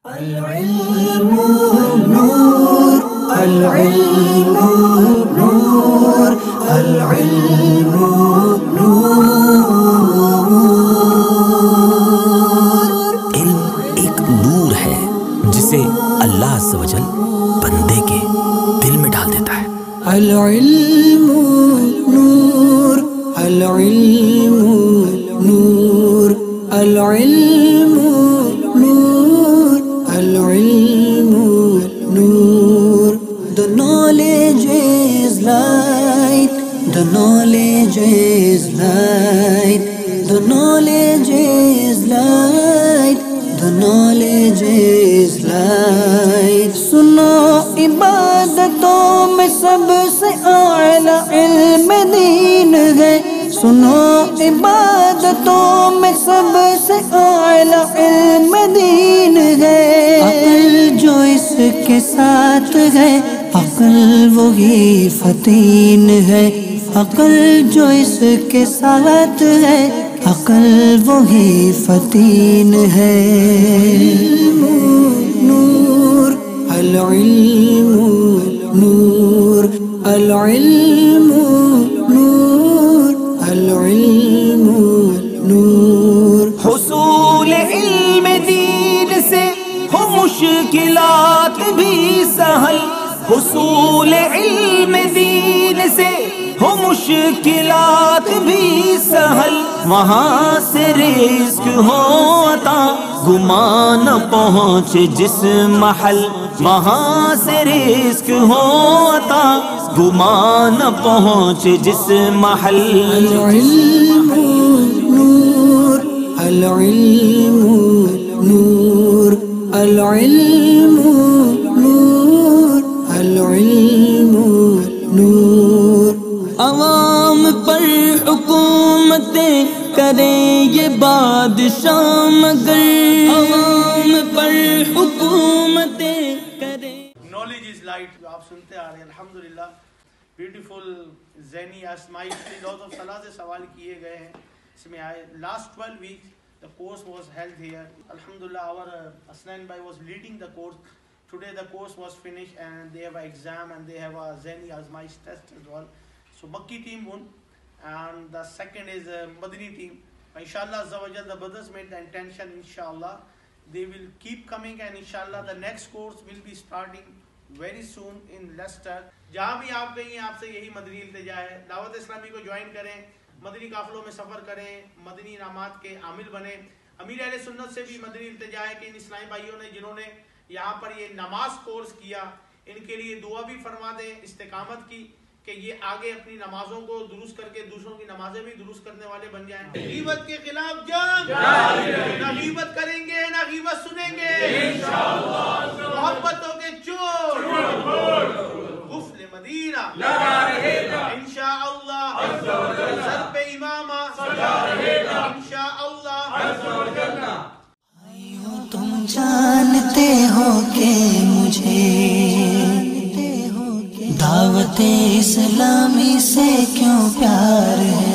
العلم نور العلم نور العلم نور علم ایک نور ہے جسے اللہ عز و جل بندے کے دل میں ڈال دیتا ہے. العلم نور العلم نور العلم نور العلم نور. The knowledge is light, the knowledge is light, the knowledge is light, the knowledge is light. سنو عبادتوں میں سب سے اعلیٰ علم دین ہے. سنو عبادتوں میں سب سے اعلیٰ علم دین ہے. عقل جو اس کے ساتھ ہے عقل وہی فتین ہے. عقل جو اس کے ساتھ ہے عقل وہی فتین ہے. نور العلم نور العلم نور العلم نور. حصول علم دین سے ہو مشکلات بھی سہل. حصول علم دین سے ہو مشکلات بھی سہل. وہاں سے رزق ہو عطا گمان نہ پہنچے جس محل. وہاں سے رزق ہو عطا گمان نہ پہنچے جس محل. العلم نور العلم نور العلم نور العلم نور. عوام پر حکومتیں کریں یہ بادشاہ مگر عوام پر حکومتیں کریں. Knowledge is light جو آپ سنتے آ رہے ہیں الحمدللہ. بیوٹیفل زینی آزمائش میں لوٹ آف صلاح سے سوال کیے گئے ہیں اس میں آئے. Last 12 weeks the course was held here. Alhamdulillah our Asnan bhai was leading the course. Today the course was finished and they have an exam and they have a Zehni Azmaish test as well. So Makki team won and the second is Madani team. Inshallah Azza wa Jal the brothers made the intention inshallah they will keep coming and inshallah the next course will be starting very soon in Leicester. جہاں بھی آپ گئی ہیں آپ سے یہی مدنی التجا ہے دعوت اسلامی کو جوائن کریں, مدنی قافلوں میں سفر کریں, مدنی انعامات کے عامل بنیں. امیر اہل سنت سے بھی مدنی التجا ہے کہ ان اسلامی بھائیوں نے جنہوں نے یہاں پر یہ نماز کورس کیا ان کے لیے دعا بھی فرما دیں استقامت کی کہ یہ آگے اپنی نمازوں کو درست کر کے دوسروں کی نمازیں بھی درست کرنے والے بن جائیں. غیبت کے خلاف جنگ, نہ غیبت کریں گے نہ غیبت سنیں گے انشاءاللہ. محبتوں کے چور غفل مدینہ لگا رہے گا انشاءاللہ. سر پہ امامہ سجا رہے گا انشاءاللہ. تم جانتے ہو کہ مجھے دعوت اسلامی سے کیوں پیار ہے.